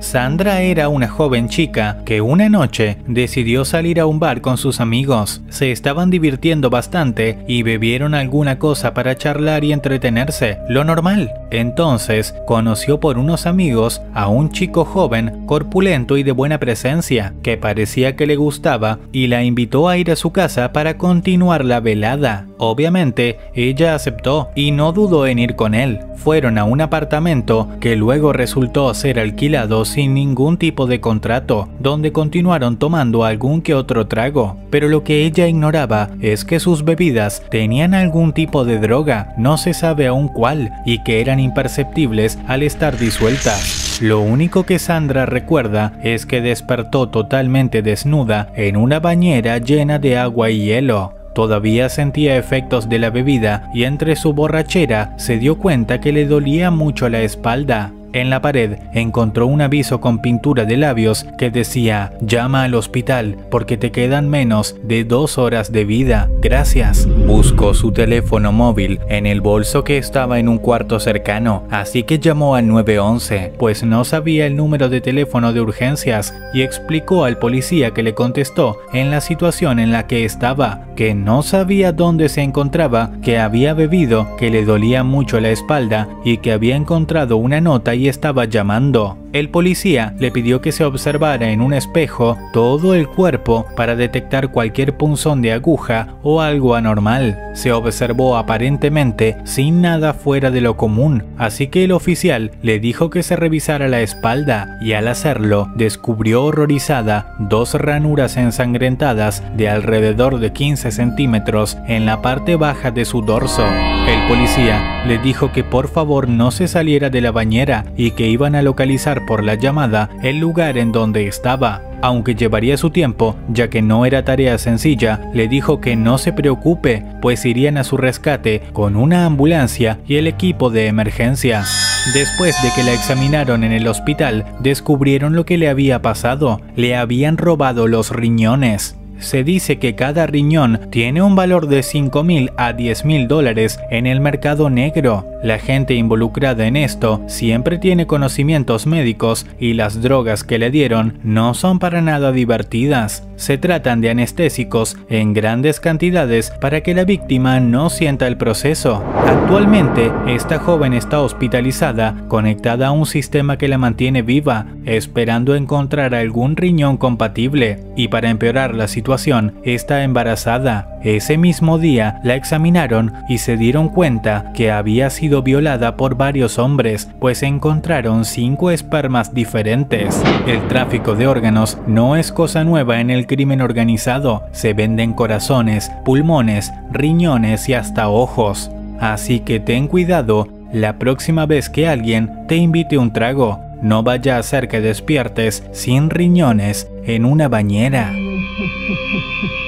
Sandra era una joven chica que una noche decidió salir a un bar con sus amigos. Se estaban divirtiendo bastante y bebieron alguna cosa para charlar y entretenerse, lo normal. Entonces conoció por unos amigos a un chico joven, corpulento y de buena presencia, que parecía que le gustaba y la invitó a ir a su casa para continuar la velada. Obviamente, ella aceptó y no dudó en ir con él. Fueron a un apartamento que luego resultó ser alquilado sin ningún tipo de contrato, donde continuaron tomando algún que otro trago. Pero lo que ella ignoraba es que sus bebidas tenían algún tipo de droga, no se sabe aún cuál, y que eran imperceptibles al estar disueltas. Lo único que Sandra recuerda es que despertó totalmente desnuda en una bañera llena de agua y hielo. Todavía sentía efectos de la bebida y entre su borrachera se dio cuenta que le dolía mucho la espalda. En la pared encontró un aviso con pintura de labios que decía: llama al hospital porque te quedan menos de 2 horas de vida, gracias. Buscó su teléfono móvil en el bolso que estaba en un cuarto cercano, así que llamó al 911, pues no sabía el número de teléfono de urgencias, y explicó al policía que le contestó en la situación en la que estaba, que no sabía dónde se encontraba, que había bebido, que le dolía mucho la espalda y que había encontrado una nota y estaba llamando. El policía le pidió que se observara en un espejo todo el cuerpo para detectar cualquier punzón de aguja o algo anormal. Se observó aparentemente sin nada fuera de lo común, así que el oficial le dijo que se revisara la espalda y al hacerlo descubrió horrorizada 2 ranuras ensangrentadas de alrededor de 15 centímetros en la parte baja de su dorso. El policía le dijo que por favor no se saliera de la bañera y que iban a localizar por la llamada el lugar en donde estaba. Aunque llevaría su tiempo, ya que no era tarea sencilla, le dijo que no se preocupe, pues irían a su rescate con una ambulancia y el equipo de emergencia. Después de que la examinaron en el hospital, descubrieron lo que le había pasado: le habían robado los riñones. Se dice que cada riñón tiene un valor de $5,000 a $10,000 en el mercado negro. La gente involucrada en esto siempre tiene conocimientos médicos y las drogas que le dieron no son para nada divertidas. Se tratan de anestésicos en grandes cantidades para que la víctima no sienta el proceso. Actualmente, esta joven está hospitalizada, conectada a un sistema que la mantiene viva, esperando encontrar algún riñón compatible. Y para empeorar la situación, está embarazada. Ese mismo día la examinaron y se dieron cuenta que había sido violada por varios hombres, pues encontraron 5 espermas diferentes. El tráfico de órganos no es cosa nueva en el crimen organizado. Se venden corazones, pulmones, riñones y hasta ojos. Así que ten cuidado la próxima vez que alguien te invite un trago. No vaya a ser que despiertes sin riñones en una bañera.